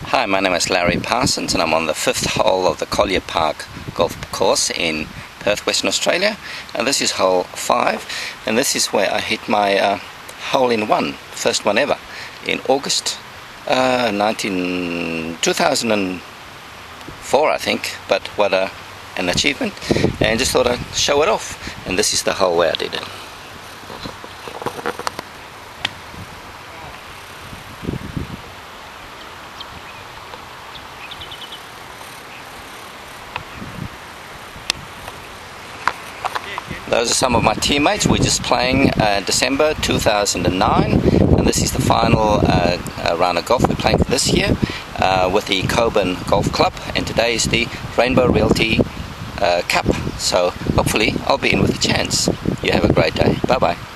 Hi, my name is Larry Parsons and I'm on the 5th hole of the Collier Park golf course in Perth, Western Australia, and this is hole 5, and this is where I hit my hole-in-one, first one ever, in August 2004 I think, but what an achievement, and just thought I'd show it off. And this is the hole where I did it. Those are some of my teammates. We're just playing December 2009, and this is the final round of golf we're playing for this year with the Coburn Golf Club, and today is the Rainbow Realty Cup, so hopefully I'll be in with a chance. You have a great day. Bye bye.